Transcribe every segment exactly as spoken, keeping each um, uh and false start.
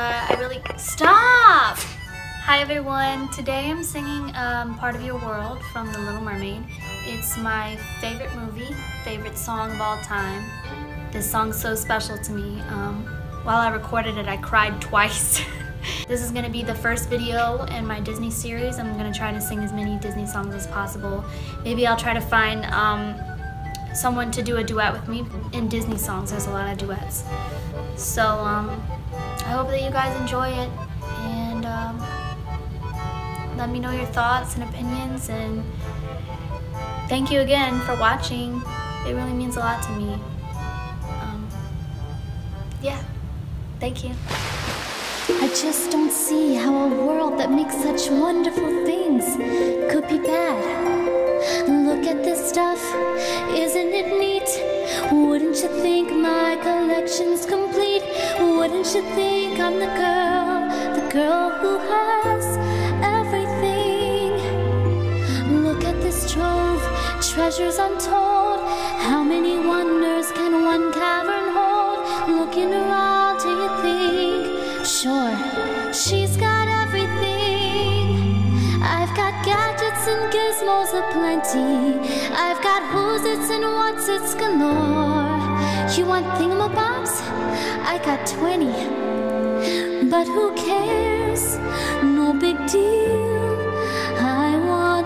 Uh, I really stop. Hi everyone. Today I'm singing um, "Part of Your World" from The Little Mermaid. It's my favorite movie, favorite song of all time. This song's so special to me. Um, while I recorded it, I cried twice. This is going to be the first video in my Disney series. I'm going to try to sing as many Disney songs as possible. Maybe I'll try to find um, someone to do a duet with me. In Disney songs, there's a lot of duets. So um, I hope that you guys enjoy it, and um, let me know your thoughts and opinions, and thank you again for watching. It really means a lot to me. Um, yeah, thank you. I just don't see how a world that makes such wonderful things could be bad. Look at this stuff, isn't it neat? Wouldn't you think my collection's complete? Wouldn't you think I'm the girl, the girl who has everything? Look at this trove, treasures untold. How many wonders can one cavern hold? Looking around, do you think? Sure, she's got everything. I've got gadgets and gizmos aplenty. I've got who's its and what's its galore. You want thingamabobs? I got twenty. But who cares? No big deal. I want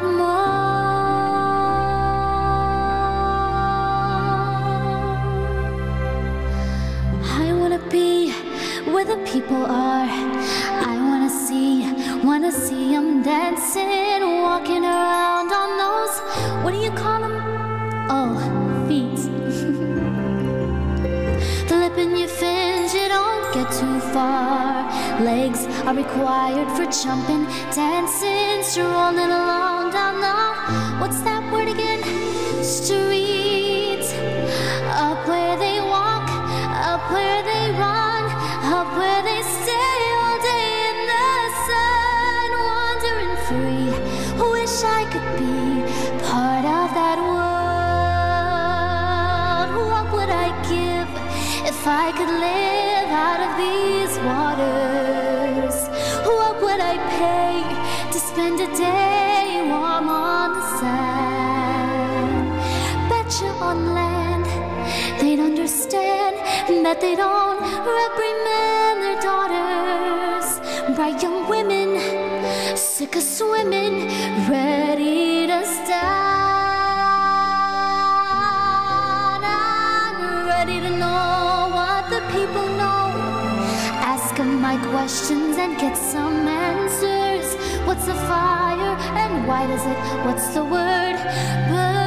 more. I wanna be where the people are. I wanna see, wanna see them dancing, walking around on those, what do you call them? Oh, feet. The lip in your fins, you don't get too far. Legs are required for jumping, dancing, strolling along down the, what's that word again? Street. Up where they walk, up where they run, up where they stay all day in the sun, wandering free. Wish I could be part of that world. What would I give if I could live out of these waters? What would I pay to spend a day warm on the sand? Betcha on land they'd understand that they don't reprimand their daughters. Bright young women, sick of swimming, ready to stand. I'm ready to know what the people know. Ask them my questions and get some answers. What's a fire and why does it? What's the word? Burn.